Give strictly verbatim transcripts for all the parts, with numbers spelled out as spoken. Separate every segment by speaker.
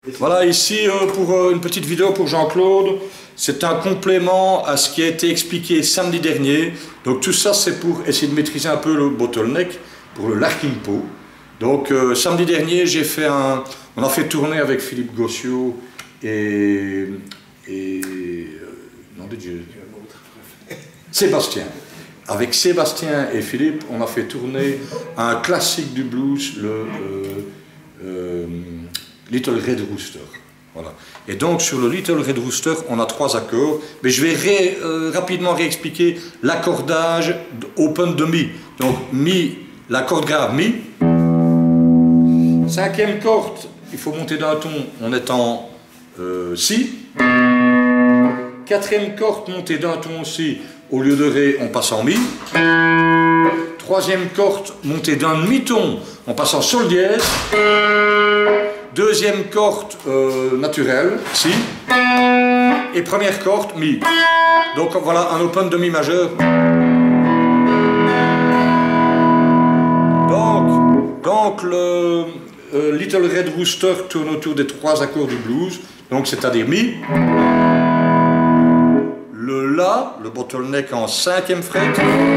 Speaker 1: Voilà, ici euh, pour euh, une petite vidéo pour Jean-Claude. C'est un complément à ce qui a été expliqué samedi dernier. Donc tout ça c'est pour essayer de maîtriser un peu le bottleneck, pour le larking pot. Donc euh, samedi dernier j'ai fait un... On a fait tourner avec Philippe Gossiot et... et euh, non, Dieu, Sébastien. Avec Sébastien et Philippe, on a fait tourner un classique du blues, le euh, euh, Little Red Rooster. Voilà. Et donc sur le Little Red Rooster, on a trois accords, mais je vais ré, euh, rapidement réexpliquer l'accordage open de Mi. Donc Mi, la corde grave Mi. Cinquième corde, il faut monter d'un ton, on est en euh, Si. Quatrième corde, montée d'un ton aussi, au lieu de Ré, on passe en Mi. Troisième corde, montée d'un demi-ton, on passe en Sol dièse. Deuxième corde euh, naturelle, Si. Et première corde, Mi. Donc voilà un open de Mi majeur. Donc, donc le euh, Little Red Rooster tourne autour des trois accords du blues. Donc c'est-à-dire Mi. Le La, le bottleneck en cinquième fret.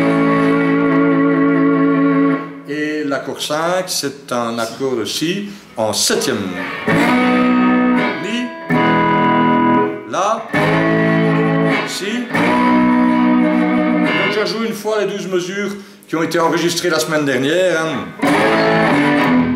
Speaker 1: Et l'accord cinq, c'est un accord de Si en septième. Mi, La, Si. Donc je joue une fois les douze mesures qui ont été enregistrées la semaine dernière. Hein.